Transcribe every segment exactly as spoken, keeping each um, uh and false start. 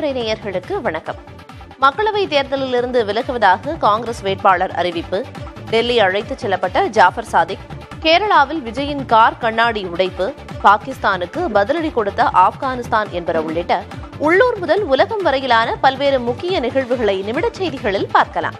தலைமுறை நேயர்களுக்கு வணக்கம். மக்களவைத் தேர்தலிலிருந்து விலகுவதாக காங்கிரஸ் வேட்பாளர் அறிவிப்பு, டெல்லி அழைத்துச் செல்லப்பட்ட ஜாஃபர் சாதிக், கேரளாவில் விஜயின் கார் கண்ணாடி உடைப்பு, பாகிஸ்தானுக்கு பதிலடி கொடுத்த ஆப்கானிஸ்தான் என்பன உள்ளிட்ட உள்ளூர் முதல் உலகம் வரையிலான பல்வேறு முக்கிய நிகழ்வுகளை நிமிடச் செய்திகளில் பார்க்கலாம்.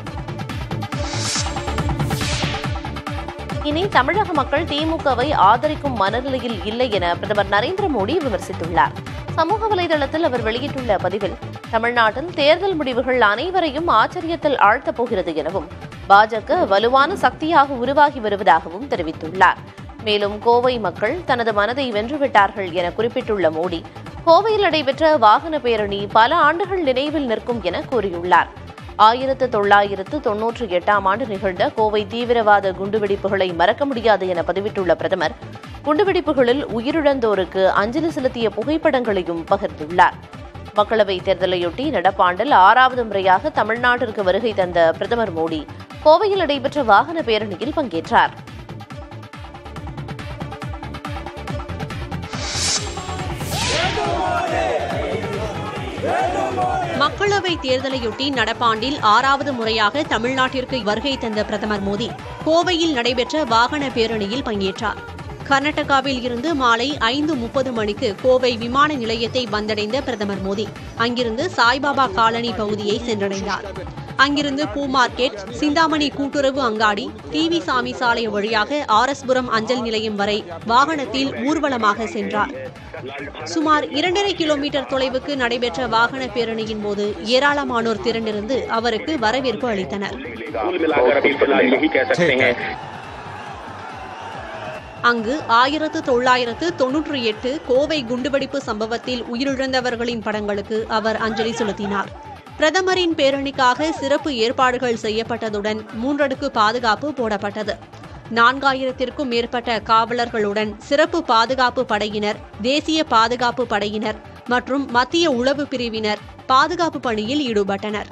இனி தமிழக மக்கள் திமுகவை ஆதரிக்கும் மனநிலையில் இல்லை என பிரதமர் நரேந்திர மோடி விமர்சித்துள்ளார். சமூக வலைதளத்தில் அவர் வெளியிட்டுள்ள பதிவில், தமிழ்நாட்டில் தேர்தல் முடிவுகள் அனைவரையும் ஆச்சரியத்தில் ஆழ்த்தப் போகிறது எனவும், பாஜக வலுவான சக்தியாக உருவாகி வருவதாகவும் தெரிவித்துள்ளார். மேலும் கோவை மக்கள் தனது மனதை வென்றுவிட்டார்கள் என குறிப்பிட்டுள்ள மோடி, கோவையில் நடைபெற்ற வாகன பேரணி பல ஆண்டுகள் நினைவில் நிற்கும் என கூறியுள்ளார். ஆயிரத்து தொள்ளாயிரத்து தொன்னூற்றி எட்டாம் ஆண்டு நிகழ்ந்த கோவை தீவிரவாத குண்டுவெடிப்புகளை மறக்க முடியாது என பதிவிட்டுள்ள பிரதமர், குண்டுவெடிப்புகளில் உயிரிழந்தோருக்கு அஞ்சலி செலுத்திய புகைப்படங்களையும் பகிர்ந்துள்ளார். மக்களவைத் தேர்தலையொட்டி நடப்பாண்டில் ஆறாவது முறையாக தமிழ்நாட்டிற்கு வருகை தந்த பிரதமர் மோடி கோவையில் நடைபெற்ற வாகன பேரணியில் பங்கேற்றார். மக்களவைத் தேர்தலையொட்டி நடப்பாண்டில் ஆறாவது முறையாக தமிழ்நாட்டிற்கு வருகை தந்த பிரதமர் மோடி கோவையில் நடைபெற்ற வாகன பேரணியில் பங்கேற்றார். கர்நாடகாவில் இருந்து மாலை ஐந்து முப்பது மணிக்கு கோவை விமான நிலையத்தை வந்தடைந்த பிரதமர் மோடி அங்கிருந்து சாய்பாபா காலனி பகுதியை சென்றடைந்தார். அங்கிருந்து பூ மார்க்கெட், சிந்தாமணி கூட்டுறவு அங்காடி, டிவி சாமி சாலை வழியாக ஆர் எஸ் புரம் அஞ்சல் நிலையம் வரை வாகனத்தில் ஊர்வலமாக சென்றார். சுமார் இரண்டரை கிலோமீட்டர் தொலைவுக்கு நடைபெற்ற வாகன பேரணியின் போது ஏராளமானோர் திரண்டிருந்து அவருக்கு வரவேற்பு அளித்தனர். அங்கு ஆயிரத்து தொள்ளாயிரத்து தொன்னூற்றி எட்டு கோவை குண்டுவெடிப்பு சம்பவத்தில் உயிரிழந்தவர்களின் படங்களுக்கு அவர் அஞ்சலி செலுத்தினார். பிரதமரின் பேரணிக்காக சிறப்பு ஏற்பாடுகள் செய்யப்பட்டதுடன் மூன்றடுக்கு பாதுகாப்பு போடப்பட்டது. நான்காயிரத்திற்கும் மேற்பட்ட காவலர்களுடன் சிறப்பு பாதுகாப்பு படையினர், தேசிய பாதுகாப்பு படையினர் மற்றும் மத்திய உளவு பிரிவினர் பாதுகாப்பு பணியில் ஈடுபட்டனர்.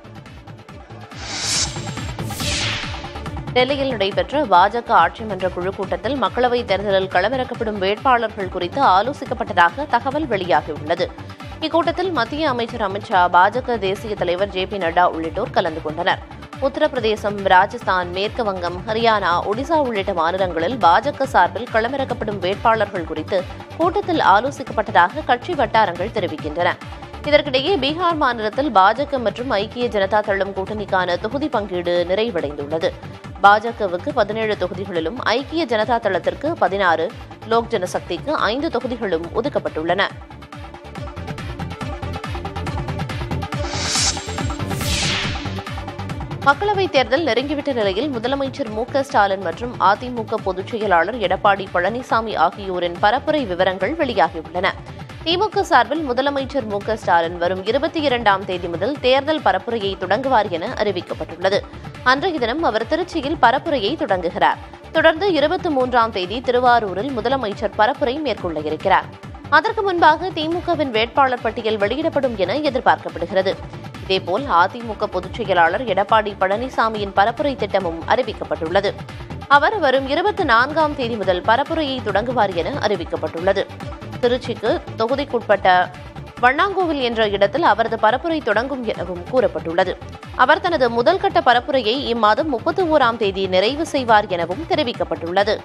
டெல்லியில் நடைபெற்ற பாஜக ஆட்சி மன்ற குழு கூட்டத்தில் மக்களவைத் தேர்தலில் களமிறக்கப்படும் வேட்பாளர்கள் குறித்து ஆலோசிக்கப்பட்டதாக தகவல் வெளியாகியுள்ளது. இக்கூட்டத்தில் மத்திய அமைச்சர் அமித் ஷா, பாஜக தேசிய தலைவர் ஜே பி நட்டா உள்ளிட்டோர் கலந்து கொண்டனர். உத்தரப்பிரதேசம், ராஜஸ்தான், மேற்கு வங்கம், ஹரியானா, ஒடிசா உள்ளிட்ட மாநிலங்களில் பாஜக சார்பில் களமிறக்கப்படும் வேட்பாளர்கள் குறித்து கூட்டத்தில் ஆலோசிக்கப்பட்டதாக கட்சி வட்டாரங்கள் தெரிவிக்கின்றன. இதற்கிடையே பீகார் மாநிலத்தில் பாஜக மற்றும் ஐக்கிய ஜனதா தளம் கூட்டணிக்கான தொகுதி பங்கீடு நிறைவடைந்துள்ளது. பாஜகவுக்கு பதினேழு தொகுதிகளிலும், ஐக்கிய ஜனதா தளத்திற்கு பதினாறு, லோக் ஜனசக்திக்கு ஐந்து தொகுதிகளும் ஒதுக்கப்பட்டுள்ளன. மக்களவைத் தேர்தல் நெருங்கிவிட்ட நிலையில் முதலமைச்சர் மு க ஸ்டாலின் மற்றும் அதிமுக பொதுச் செயலாளர் எடப்பாடி பழனிசாமி ஆகியோரின் பரப்புரை விவரங்கள் வெளியாகியுள்ளன. திமுக சார்பில் முதலமைச்சர் மு க ஸ்டாலின் வரும் இருபத்தி இரண்டாம் தேதி முதல் தேர்தல் பரப்புரையை தொடங்குவார் என அறிவிக்கப்பட்டுள்ளது. அன்றைய தினம் அவர் திருச்சியில் பரப்புரையை தொடங்குகிறார். தொடர்ந்து இருபத்தி மூன்றாம் தேதி திருவாரூரில் முதலமைச்சர் பரப்புரை மேற்கொள்ள இருக்கிறார். அதற்கு முன்பாக திமுகவின் வேட்பாளர் பட்டியல் வெளியிடப்படும் என எதிர்பார்க்கப்படுகிறது. இதேபோல் அதிமுக பொதுச் செயலாளர் எடப்பாடி பழனிசாமியின் பரப்புரை திட்டமும் அறிவிக்கப்பட்டுள்ளது. அவர் வரும் இருபத்தி நான்காம் தேதி முதல் பரப்புரையை தொடங்குவார் என அறிவிக்கப்பட்டுள்ளது. திருச்சிக்கு தொகுதிக்குட்பட்ட வண்ணாங்கோவில் என்ற இடத்தில் அவரது பரப்புரை தொடங்கும் எனவும் கூறப்பட்டுள்ளது. அவர் தனது முதல்கட்ட பரப்புரையை இம்மாதம் முப்பத்தி ஓராம் தேதி நிறைவு செய்வார் எனவும் தெரிவிக்கப்பட்டுள்ளது.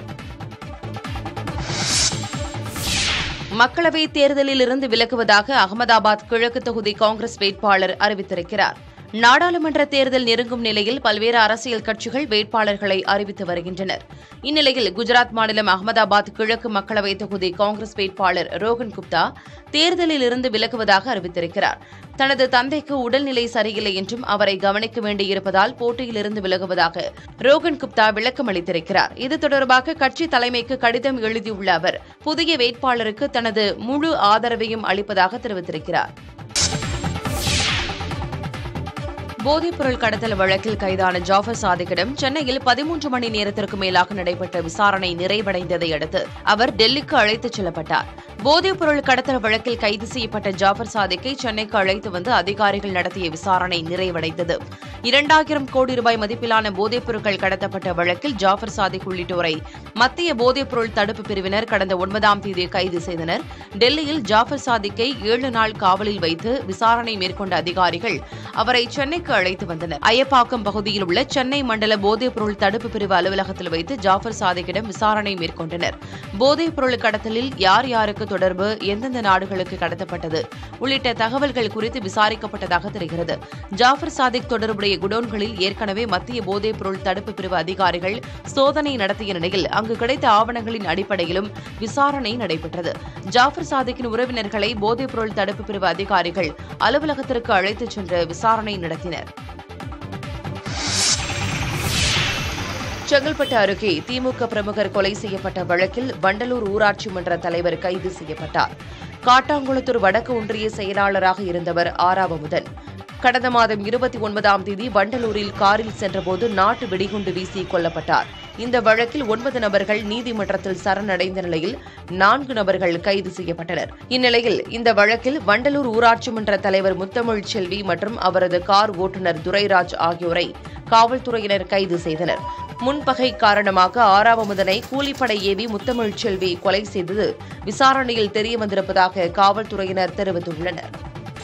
மக்களவைத் தேர்தலில் இருந்து விலகுவதாக அகமதாபாத் கிழக்கு தொகுதி காங்கிரஸ் வேட்பாளர் அறிவித்திருக்கிறார். நாடாளுமன்ற தேர்தல் நெருங்கும் நிலையில் பல்வேறு அரசியல் கட்சிகள் வேட்பாளர்களை அறிவித்து வருகின்றனர். இந்நிலையில் குஜராத் மாநிலம் அகமதாபாத் கிழக்கு மக்களவைத் தொகுதி காங்கிரஸ் வேட்பாளர் ரோகன் குப்தா தேர்தலில் இருந்து விலகுவதாக அறிவித்திருக்கிறார். தனது தந்தைக்கு உடல்நிலை சரியில்லை என்றும் அவரை கவனிக்க வேண்டியிருப்பதால் போட்டியிலிருந்து விலகுவதாக ரோகன் குப்தா விளக்கம் அளித்திருக்கிறார். இது தொடர்பாக கட்சி தலைமைக்கு கடிதம் எழுதியுள்ள அவர் புதிய வேட்பாளருக்கு தனது முழு ஆதரவையும் அளிப்பதாக தெரிவித்திருக்கிறார். போதைப்பொருள் கடத்தல் வழக்கில் கைதான ஜாஃபர் சாதிக்கிடம் சென்னையில் பதிமூன்று மணி நேரத்திற்கு மேலாக நடைபெற்ற விசாரணை நிறைவடைந்ததை அடுத்து அவர் டெல்லிக்கு அழைத்துச் செல்லப்பட்டார். போதைப்பொருள் கடத்தல் வழக்கில் கைது செய்யப்பட்ட ஜாஃபர் சாதிக்கை சென்னைக்கு அழைத்து வந்து அதிகாரிகள் நடத்திய விசாரணை நிறைவடைந்தது. இரண்டாயிரம் கோடி ரூபாய் மதிப்பிலான போதைப் பொருட்கள் கடத்தப்பட்ட வழக்கில் ஜாஃபர் சாதிக் உள்ளிட்டோரை மத்திய போதைப்பொருள் தடுப்பு பிரிவினர் கடந்த ஒன்பதாம் தேதி கைது செய்தனர். டெல்லியில் ஜாஃபர் சாதிக்கை ஏழு நாள் காவலில் வைத்து விசாரணை மேற்கொண்ட அதிகாரிகள் அவரை சென்னைக்கு அழைத்து வந்தனர். அய்யப்பாக்கம் பகுதியில் உள்ள சென்னை மண்டல போதைப்பொருள் தடுப்பு பிரிவு அலுவலகத்தில் வைத்து ஜாஃபர் சாதிக்கிடம் விசாரணை மேற்கொண்டனர். போதைப் பொருள் கடத்தலில் யார் யாருக்கு தொடர்பு, எந்தெந்த நாடுகளுக்கு கடத்தப்பட்டது உள்ளிட்ட தகவல்கள் குறித்து விசாரிக்கப்பட்டதாக தெரிகிறது. ஜாஃபர் சாதிக் தொடர்புடைய குடோன்களில் ஏற்கனவே மத்திய போதைப் பொருள் தடுப்பு பிரிவு அதிகாரிகள் சோதனை நடத்திய நிலையில் அங்கு கிடைத்த ஆவணங்களின் அடிப்படையிலும் விசாரணை நடைபெற்றது. ஜாஃபர் சாதிக்கின் உறவினர்களை போதைப் பொருள் தடுப்பு பிரிவு அதிகாரிகள் அலுவலகத்திற்கு அழைத்துச் சென்று விசாரணை நடத்தினர். செங்கல்பட்டு அருகே திமுக பிரமுகர் கொலை செய்யப்பட்ட வழக்கில் வண்டலூர் ஊராட்சி மன்ற தலைவர் கைது செய்யப்பட்டார். காட்டாங்குளத்தூர் வடக்கு ஒன்றிய செயலாளராக இருந்தவர் ஆராவமுதன் கடந்த மாதம் இருபத்தி ஒன்பதாம் தேதி வண்டலூரில் காரில் சென்றபோது நாட்டு வெடிகுண்டு வீசி கொல்லப்பட்டார். இந்த வழக்கில் ஒன்பது நபர்கள் நீதிமன்றத்தில் சரணடைந்த நிலையில் நான்கு நபர்கள் கைது செய்யப்பட்டனர். இந்நிலையில் இந்த வழக்கில் வண்டலூர் ஊராட்சி மன்ற தலைவர் முத்தமிழ் செல்வி மற்றும் அவரது கார் ஓட்டுநர் துரைராஜ் ஆகியோரை காவல்துறையினர் கைது செய்தனர். முன்பகை காரணமாக ஆறாவமுதனை கூலிப்படை ஏவி முத்தமிழ் செல்வி கொலை செய்தது விசாரணையில் தெரியவந்திருப்பதாக காவல்துறையினர் தெரிவித்துள்ளனர்.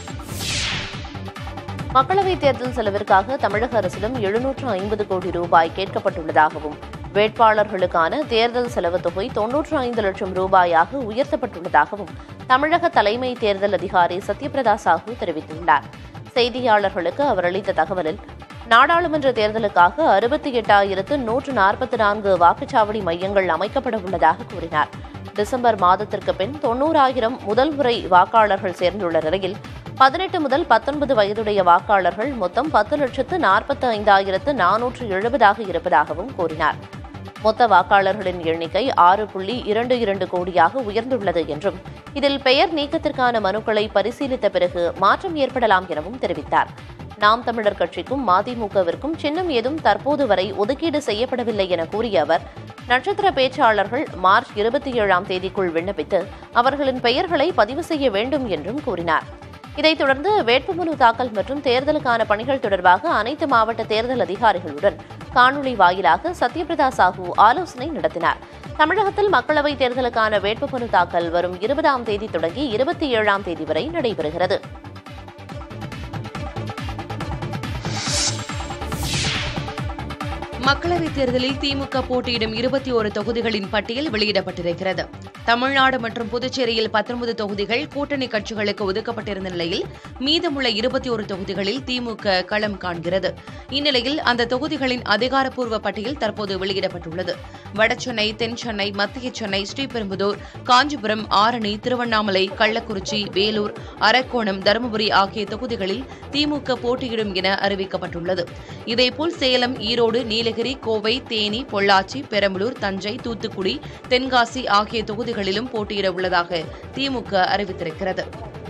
மக்களவைத் தேர்தல் செலவிற்காக தமிழக அரசிடம் எழுநூற்று ஐம்பது கோடி ரூபாய் கேட்கப்பட்டுள்ளதாகவும் வேட்பாளர்களுக்கான தேர்தல் செலவு தொகை தொன்னூற்று ஐந்து லட்சம் ரூபாயாக உயர்த்தப்பட்டுள்ளதாகவும் தமிழக தலைமை தேர்தல் அதிகாரி சத்யபிரதா சாஹூ தெரிவித்துள்ளார். செய்தியாளர்களுக்கு அவர் அளித்த தகவலில் நாடாளுமன்ற தேர்தலுக்காக அறுபத்தி எட்டாயிரத்து நூற்று நாற்பத்தி நான்கு வாக்குச்சாவடி மையங்கள் அமைக்கப்பட உள்ளதாக கூறினார். டிசம்பர் மாதத்திற்கு பின் தொன்னூறாயிரம் முதல் முறை வாக்காளர்கள் சேர்ந்துள்ள நிலையில் பதினெட்டு முதல் பத்தொன்பது வயதுடைய வாக்காளர்கள் மொத்தம் பத்து லட்சத்து நாற்பத்தி ஐந்தாயிரத்து நானூற்று எழுபதாக இருப்பதாகவும் கூறினார். மொத்த வாக்காளர்களின் எண்ணிக்கை ஆறு புள்ளி இரண்டு இரண்டு கோடியாக உயர்ந்துள்ளது என்றும் இதில் பெயர் நீக்கத்திற்கான மனுக்களை பரிசீலித்த பிறகு மாற்றம் ஏற்படலாம் எனவும் தெரிவித்தார். நாம் தமிழர் கட்சிக்கும் மதிமுகவிற்கும் சின்னம் ஏதும் தற்போது வரை ஒதுக்கீடு செய்யப்படவில்லை என கூறிய அவர், நட்சத்திர பேச்சாளர்கள் மார்ச் இருபத்தி ஏழாம் தேதிக்குள் விண்ணப்பித்து அவர்களின் பெயர்களை பதிவு செய்ய வேண்டும் என்றும் கூறினார். இதைத் தொடர்ந்து வேட்புமனு தாக்கல் மற்றும் தேர்தலுக்கான பணிகள் தொடர்பாக அனைத்து மாவட்ட தேர்தல் அதிகாரிகளுடன் காணொலி வாயிலாக சத்யபிரதா சாஹூ ஆலோசனை நடத்தினார். தமிழகத்தில் மக்களவைத் தேர்தலுக்கான வேட்புமனு தாக்கல் வரும் இருபதாம் தேதி தொடங்கி இருபத்தி ஏழாம் தேதி வரை நடைபெறுகிறது. மக்களவைத் தேர்தலில் திமுக போட்டியிடும் இருபத்தி ஒரு தொகுதிகளின் பட்டியல் வெளியிடப்பட்டிருக்கிறது. தமிழ்நாடு மற்றும் புதுச்சேரியில் பத்தொன்பது தொகுதிகள் கூட்டணி கட்சிகளுக்கு ஒதுக்கப்பட்டிருந்த நிலையில் மீதமுள்ள இருபத்தி ஒரு தொகுதிகளில் திமுக களம் காண்கிறது. இந்நிலையில் அந்த தொகுதிகளின் அதிகாரப்பூர்வ பட்டியல் தற்போது வெளியிடப்பட்டுள்ளது. வடசென்னை, தென் சென்னை, மத்திய சென்னை, ஸ்ரீபெரும்புதூர், காஞ்சிபுரம், ஆரணி, திருவண்ணாமலை, கள்ளக்குறிச்சி, வேலூர், அரக்கோணம், தருமபுரி ஆகிய தொகுதிகளில் திமுக போட்டியிடும் என அறிவிக்கப்பட்டுள்ளது. இதேபோல் சேலம், ஈரோடு, நீலகிரி, கோவை, தேனி, பொள்ளாச்சி, பெரம்பலூர், தஞ்சை, தூத்துக்குடி, தென்காசி ஆகிய தொகுதிகளிலும் போட்டியிட உள்ளதாக திமுக அறிவித்திருக்கிறது.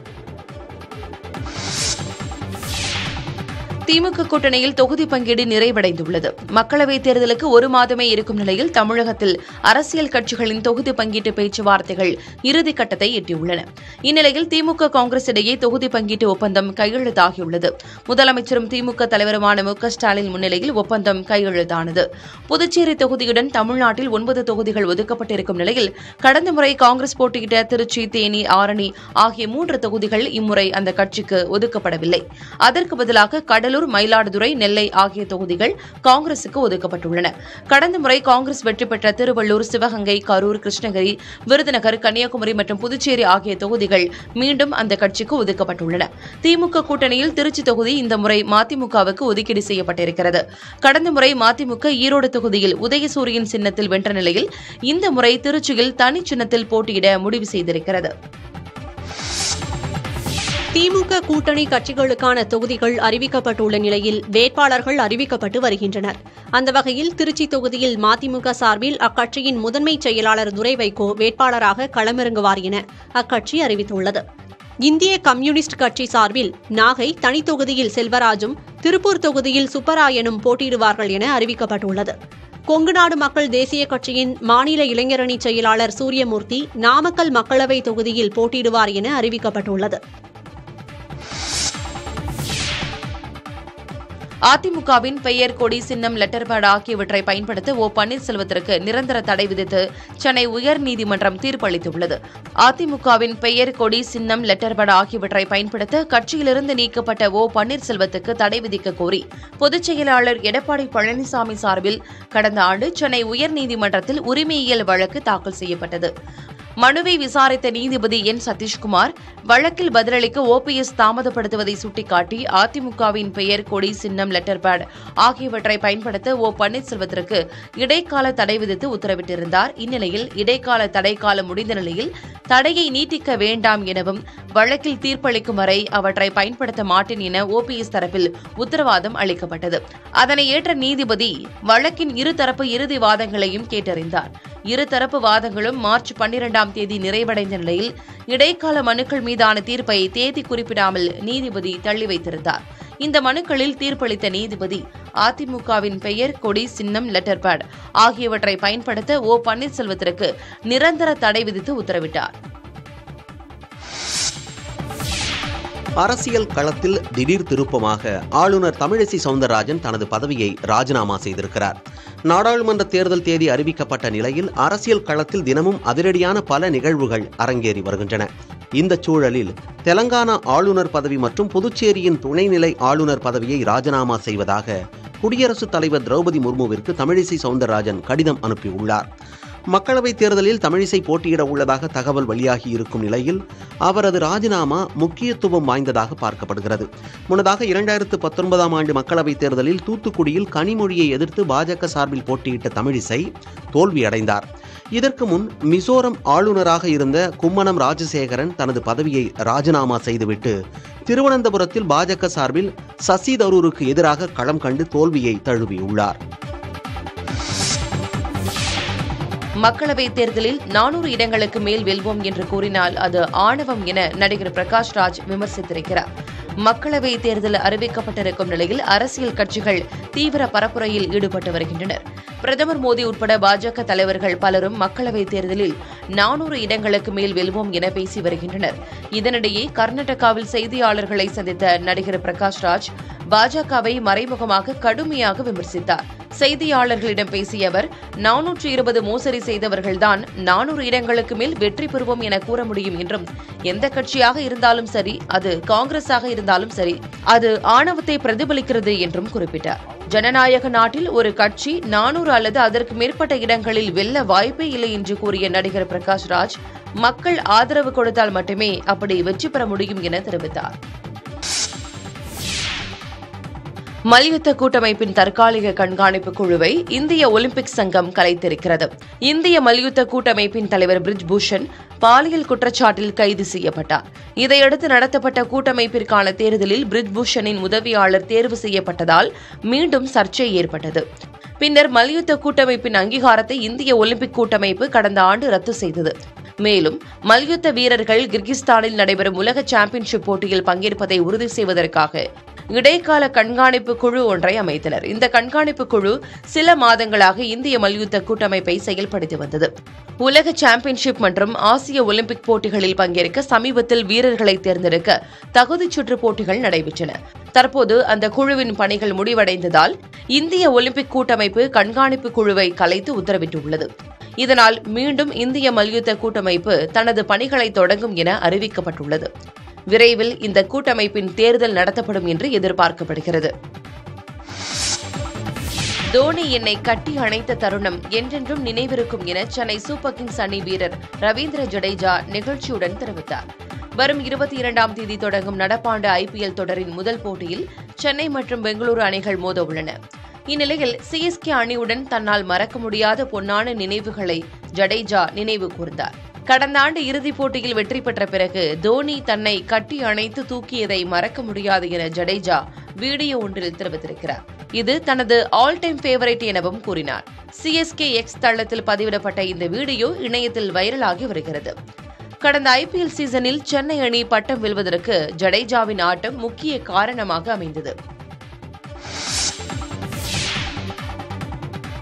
திமுக கூட்டணியில் தொகுதி பங்கீடு நிறைவடைந்துள்ளது. மக்களவைத் தேர்தலுக்கு ஒரு மாதமே இருக்கும் நிலையில் தமிழகத்தில் அரசியல் கட்சிகளின் தொகுதி பங்கீட்டு பேச்சுவார்த்தைகள் இறுதிக்கட்டத்தை எட்டியுள்ளன. இந்நிலையில் திமுக காங்கிரஸ் இடையே தொகுதி பங்கீட்டு ஒப்பந்தம் கையெழுத்தாகியுள்ளது. முதலமைச்சரும் திமுக தலைவருமான மு க ஸ்டாலின் முன்னிலையில் ஒப்பந்தம் கையெழுத்தானது. புதுச்சேரி தொகுதியுடன் தமிழ்நாட்டில் ஒன்பது தொகுதிகள் ஒதுக்கப்பட்டிருக்கும் நிலையில் கடந்த முறை காங்கிரஸ் போட்டியிட்ட திருச்சி, தேனி, ஆரணி ஆகிய மூன்று தொகுதிகள் இம்முறை அந்த கட்சிக்கு ஒதுக்கப்படவில்லை. அதற்கு பதிலாக கடலூர், மயிலாடுதுறை, நெல்லை ஆகிய தொகுதிகள் காங்கிரசுக்கு ஒதுக்கப்பட்டுள்ளன. கடந்த முறை காங்கிரஸ் வெற்றி பெற்ற திருவள்ளூர், சிவகங்கை, கரூர், கிருஷ்ணகிரி, விருதுநகர், கன்னியாகுமரி மற்றும் புதுச்சேரி ஆகிய தொகுதிகள் மீண்டும் அந்த கட்சிக்கு ஒதுக்கப்பட்டுள்ளன. திமுக கூட்டணியில் திருச்சி தொகுதி இந்த முறை மதிமுகவுக்கு ஒதுக்கீடு செய்யப்பட்டிருக்கிறது. கடந்த முறை மதிமுக ஈரோடு தொகுதியில் உதயசூரியன் சின்னத்தில் வென்ற நிலையில் இந்த முறை திருச்சியில் தனி சின்னத்தில் போட்டியிட முடிவு செய்திருக்கிறது. திமுக கூட்டணி கட்சிகளுக்கான தொகுதிகள் அறிவிக்கப்பட்டுள்ள நிலையில் வேட்பாளர்கள் அறிவிக்கப்பட்டு வருகின்றனர். அந்த வகையில் திருச்சி தொகுதியில் மதிமுக சார்பில் அக்கட்சியின் முதன்மை செயலாளர் துரை வைகோ வேட்பாளராக களமிறங்குவார் என அக்கட்சி அறிவித்துள்ளது. இந்திய கம்யூனிஸ்ட் கட்சி சார்பில் நாகை தனி தொகுதியில் செல்வராஜும், திருப்பூர் தொகுதியில் சுப்பராயனும் போட்டியிடுவார்கள் என அறிவிக்கப்பட்டுள்ளது. கொங்குநாடு மக்கள் தேசிய கட்சியின் மாநில இளைஞரணி செயலாளர் சூரியமூர்த்தி நாமக்கல் மக்களவை தொகுதியில் போட்டியிடுவார் என அறிவிக்கப்பட்டுள்ளது. அதிமுகவின் பெயர், கொடி, சின்னம், லெட்டர் பேட் ஆகியவற்றை பயன்படுத்த ஓ பன்னீர்செல்வத்திற்கு நிரந்தர தடை விதித்து சென்னை உயர்நீதிமன்றம் தீர்ப்பளித்துள்ளது. அதிமுகவின் பெயர், கொடி, சின்னம், லெட்டர் பேட் ஆகியவற்றை பயன்படுத்த கட்சியிலிருந்து நீக்கப்பட்ட ஓ பன்னீர்செல்வத்துக்கு தடை விதிக்க கோரி பொதுச் செயலாளர் எடப்பாடி பழனிசாமி சார்பில் கடந்த ஆண்டு சென்னை உயர்நீதிமன்றத்தில் உரிமையியல் வழக்கு தாக்கல் செய்யப்பட்டது. மனுவை விசாரித்த நீதிபதி என் சதீஷ்குமார் வழக்கில் பதிலளிக்க ஓபிஎஸ் தாமதப்படுத்துவதை சுட்டிக்காட்டி அதிமுகவின் பெயர், கொடி, சின்னம், லெட்டர் பேட் ஆகியவற்றை பயன்படுத்த ஓ பன்னீர்செல்வத்திற்கு இடைக்கால தடை விதித்து உத்தரவிட்டிருந்தார். இந்நிலையில் இடைக்கால தடை காலம் முடிந்த நிலையில் தடையை நீட்டிக்க வேண்டாம் எனவும் வழக்கில் தீர்ப்பளிக்கும் வரை அவற்றை பயன்படுத்த மாட்டேன் என ஓபிஎஸ் தரப்பில் உத்தரவாதம் அளிக்கப்பட்டது. அதனை ஏற்ற நீதிபதி வழக்கின் இருதரப்பு இறுதி வாதங்களையும் கேட்டறிந்தார். இருதரப்பு வாதங்களும் மார்ச் பன்னிரண்டாம் தேதி நிறைவடைந்த நிலையில் இடைக்கால மனுக்கள் மீதான தீர்ப்பை தேதி குறிப்பிடாமல் நீதிபதி தள்ளி வைத்திருந்தார். இந்த மனுக்களில் தீர்ப்பளித்த நீதிபதி அதிமுகவின் பெயர், கொடி, சின்னம், லெட்டர் பேட் ஆகியவற்றை பயன்படுத்த ஓ பன்னீர்செல்வத்திற்கு நிரந்தர தடை விதித்து உத்தரவிட்டார். அரசியல் களத்தில் திடீர் திருப்பமாக ஆளுநர் தமிழிசை சவுந்தரராஜன் தனது பதவியை ராஜினாமா செய்திருக்கிறார். நாடாளுமன்ற தேர்தல் தேதி அறிவிக்கப்பட்ட நிலையில் அரசியல் களத்தில் தினமும் அதிரடியான பல நிகழ்வுகள் அரங்கேறி வருகின்றன. இந்த சூழலில் தெலங்கானா ஆளுநர் பதவி மற்றும் புதுச்சேரியின் துணைநிலை ஆளுநர் பதவியை ராஜினாமா செய்வதாக குடியரசுத் தலைவர் திரௌபதி முர்முவிற்கு தமிழிசை சவுந்தரராஜன் கடிதம் அனுப்பியுள்ளார். மக்களவைத் தேர்தலில் தமிழிசை போட்டியிட உள்ளதாக தகவல் வெளியாகி இருக்கும் நிலையில் அவரது ராஜினாமா முக்கியத்துவம் வாய்ந்ததாக பார்க்கப்படுகிறது. முன்னதாக இரண்டாயிரத்து பத்தொன்பதாம் ஆண்டு மக்களவைத் தேர்தலில் தூத்துக்குடியில் கனிமொழியை எதிர்த்து பாஜக சார்பில் போட்டியிட்ட தமிழிசை தோல்வியடைந்தார். இதற்கு முன் மிசோரம் ஆளுநராக இருந்த கும்மனம் ராஜசேகரன் தனது பதவியை ராஜினாமா செய்துவிட்டு திருவனந்தபுரத்தில் பாஜக சார்பில் சசி தரூருக்கு எதிராக களம் கண்டு தோல்வியை தழுவியுள்ளார். மக்களவைத் தேர்தலில் நானூறு இடங்களுக்கு மேல் வெல்வோம் என்று கூறினால் அது ஆணவம் என நடிகர் பிரகாஷ் ராஜ் விமர்சித்திருக்கிறார். மக்களவைத் தேர்தல் அறிவிக்கப்பட்டிருக்கும் நிலையில் அரசியல் கட்சிகள் தீவிர பரப்புரையில் ஈடுபட்டு வருகின்றனர். பிரதமர் மோடி உட்பட பாஜக தலைவர்கள் பலரும் மக்களவைத் தேர்தலில் நானூறு இடங்களுக்கு மேல் வெல்வோம் என பேசி வருகின்றனர். இதனிடையே கர்நாடகாவில் செய்தியாளர்களை சந்தித்த நடிகர் பிரகாஷ் ராஜ் பாஜகவை மறைமுகமாக கடுமையாக விமர்சித்தார். செய்தியாளர்களிடம் பேசிய அவர், நானூற்று இருபது மோசடி செய்தவர்கள்தான் நானூறு இடங்களுக்கு மேல் வெற்றி பெறுவோம் என கூற முடியும் என்றும், எந்த கட்சியாக இருந்தாலும் சரி, அது காங்கிரஸாக இருந்தாலும் சரி, அது ஆணவத்தை பிரதிபலிக்கிறது என்றும் குறிப்பிட்டார். ஜனநாயக நாட்டில் ஒரு கட்சி நானூறு அல்லது அதற்கு மேற்பட்ட இடங்களில் வெல்ல வாய்ப்பே இல்லை என்று கூறிய நடிகர் பிரகாஷ் ராஜ், மக்கள் ஆதரவு கொடுத்தால் மட்டுமே அப்படி வெற்றி பெற முடியும் என தெரிவித்தார். மல்யுத்த கூட்டமைப்பின் தற்காலிக கண்காணிப்பு குழுவை இந்திய ஒலிம்பிக் சங்கம் கலைத்திருக்கிறது. இந்திய மல்யுத்த கூட்டமைப்பின் தலைவர் பிரிஜ் பூஷன் பாலியல் குற்றச்சாட்டில் கைது செய்யப்பட்டார். இதையடுத்து நடத்தப்பட்ட கூட்டமைப்பிற்கான தேர்தலில் பிரிஜ் பூஷனின் உதவியாளர் தேர்வு செய்யப்பட்டதால் மீண்டும் சர்ச்சை ஏற்பட்டது. பின்னர் மல்யுத்த கூட்டமைப்பின் அங்கீகாரத்தை இந்திய ஒலிம்பிக் கூட்டமைப்பு கடந்த ஆண்டு ரத்து செய்தது. மேலும் மல்யுத்த வீரர்கள் கிர்கிஸ்தானில் நடைபெறும் உலக சாம்பியன்ஷிப் போட்டியில் பங்கேற்பதை உறுதி செய்வதற்காக இடைக்கால கண்காணிப்பு குழு ஒன்றை அமைத்தனர். இந்த கண்காணிப்பு குழு சில மாதங்களாக இந்திய மல்யுத்த கூட்டமைப்பை செயல்படுத்தி வந்தது. உலக சாம்பியன்ஷிப் மற்றும் ஆசிய ஒலிம்பிக் போட்டிகளில் பங்கேற்க சமீபத்தில் வீரர்களை தேர்ந்தெடுக்க தகுதிச் சுற்று போட்டிகள் நடைபெற்றன. தற்போது அந்த குழுவின் பணிகள் முடிவடைந்ததால் இந்திய ஒலிம்பிக் கூட்டமைப்பு கண்காணிப்பு குழுவை கலைத்து உத்தரவிட்டுள்ளது. இதனால் மீண்டும் இந்திய மல்யுத்த கூட்டமைப்பு தனது பணிகளை தொடங்கும் என அறிவிக்கப்பட்டுள்ளது. விரைவில் இந்த கூட்டமைப்பின் தேர்தல் நடத்தப்படும் என்று எதிர்பார்க்கப்படுகிறது. தோனி என்னை கட்டி அணைத்த தருணம் என்றென்றும் நினைவிருக்கும் என சென்னை சூப்பர் கிங்ஸ் அணி வீரர் ரவீந்திர ஜடேஜா நிகழ்ச்சியுடன் தெரிவித்தார். வரும் இருபத்தி இரண்டாம் தேதி தொடங்கும் நடப்பாண்டு ஐபிஎல் தொடரின் முதல் போட்டியில் சென்னை மற்றும் பெங்களூரு அணிகள் மோத உள்ளன. இந்நிலையில் சிஎஸ்கே அணியுடன் தன்னால் மறக்க முடியாத பொன்னான நினைவுகளை ஜடேஜா நினைவு கூர்ந்தார். கடந்த ஆண்டு இறுதிப் போட்டியில் வெற்றி பெற்ற பிறகு தோனி தன்னை கட்டி அணைத்து தூக்கியதை மறக்க முடியாது என ஜடேஜா வீடியோ ஒன்றில் தெரிவித்திருக்கிறார். இது தனது ஆல் டைம் ஃபேவரைட் எனவும் கூறினார். சிஎஸ்கே எக்ஸ் தளத்தில் பதிவிடப்பட்ட இந்த வீடியோ இணையத்தில் வைரலாகி வருகிறது. கடந்த ஐபிஎல் சீசனில் சென்னை அணி பட்டம் வெல்வதற்கு ஜடேஜாவின் ஆட்டம் முக்கிய காரணமாக அமைந்தது.